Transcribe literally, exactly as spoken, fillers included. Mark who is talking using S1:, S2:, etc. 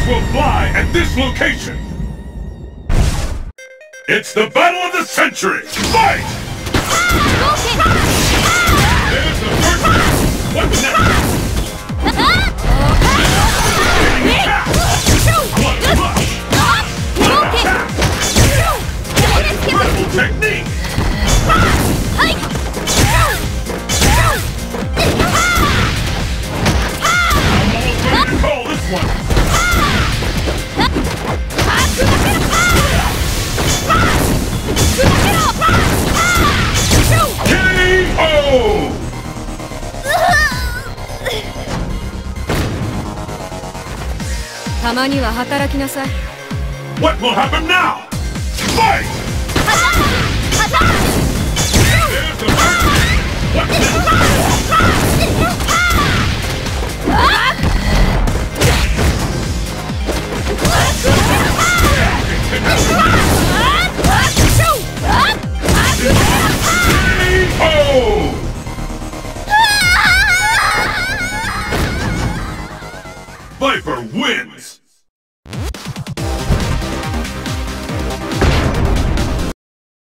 S1: will fly at this location! It's the battle of the century! Fight! There's the first one! What's next? Getting attacked! Blood rush! Attack! Incredible technique! I'm almost ready to call this one! K O! What will happen now? Fight! There's the first one! What's next? Viper wins!